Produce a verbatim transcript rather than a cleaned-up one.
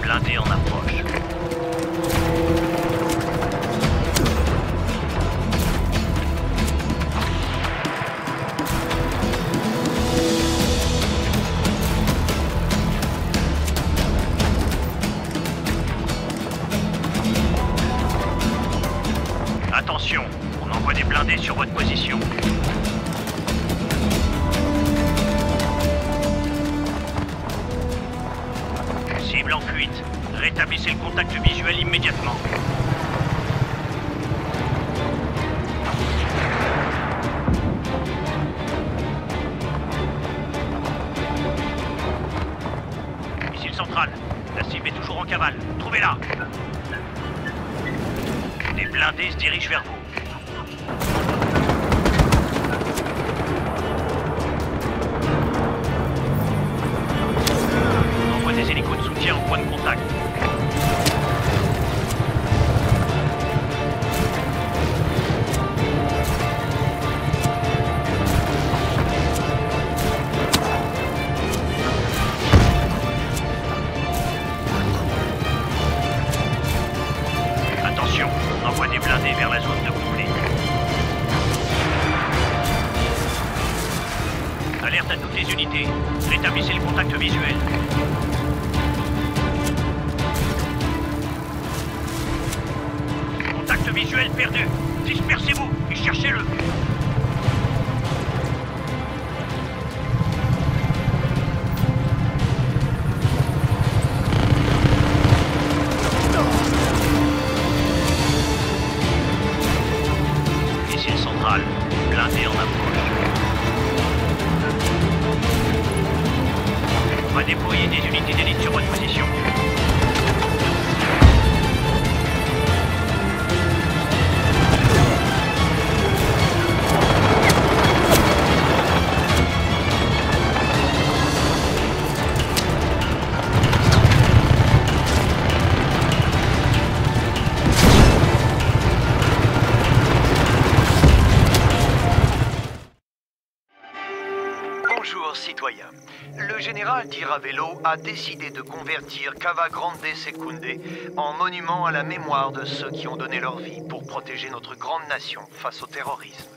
blindés en approche. Attention, on envoie des blindés sur votre position. Cible en fuite. Rétablissez le contact visuel immédiatement. Missile central. La cible est toujours en cavale. Trouvez-la. Des blindés se dirigent vers vous. On envoie des hélicos de soutien au point de contact. Attention, on envoie des blindés vers la zone de conflit. Alerte à toutes les unités. Rétablissez le contact visuel. Contact visuel perdu. Dispersez-vous et cherchez-le. Missile central. Blindé en approche. On va déployer des unités d'élite sur votre position. Bonjour, citoyens. Le général Di Ravello a décidé de convertir Cava Grande Secunde en monument à la mémoire de ceux qui ont donné leur vie pour protéger notre grande nation face au terrorisme.